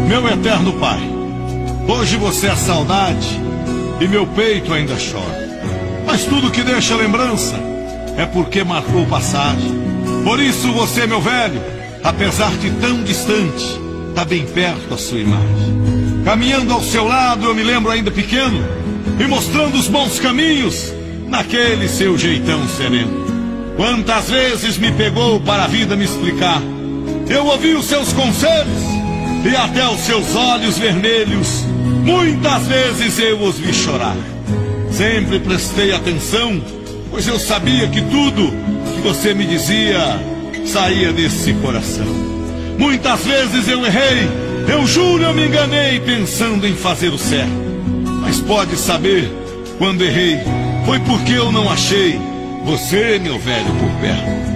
Meu eterno pai, hoje você é saudade e meu peito ainda chora. Mas tudo que deixa lembrança é porque marcou passagem. Por isso você, meu velho, apesar de tão distante, tá bem perto a sua imagem. Caminhando ao seu lado eu me lembro ainda pequeno e mostrando os bons caminhos naquele seu jeitão sereno. Quantas vezes me pegou para a vida me explicar, eu ouvi os seus conselhos e até os seus olhos vermelhos, muitas vezes eu os vi chorar. Sempre prestei atenção, pois eu sabia que tudo que você me dizia saía desse coração. Muitas vezes eu errei, eu juro eu me enganei pensando em fazer o certo. Mas pode saber, quando errei, foi porque eu não achei você, meu velho, por perto.